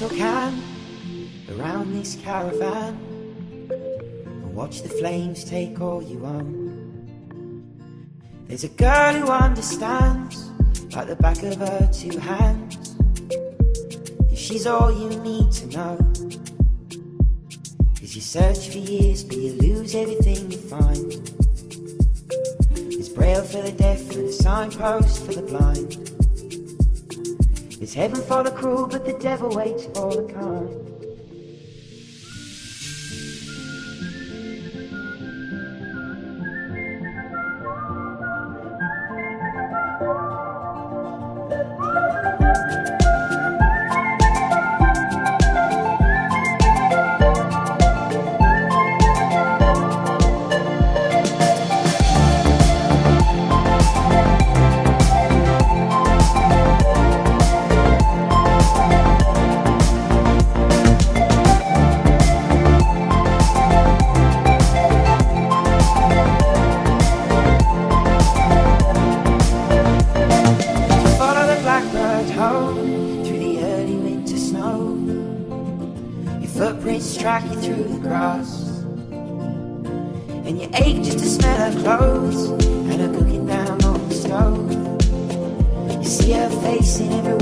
little can around this caravan and watch the flames take all you own. There's a girl who understands like the back of her two hands. If she's all you need to know, 'cause you search for years but you lose everything you find. There's braille for the deaf and a signpost for the blind. There's heaven for the cruel but the devil waits for the kind. Footprints track you through the grass, and you ache just to smell her clothes and her cooking down on the stove. You see her face in every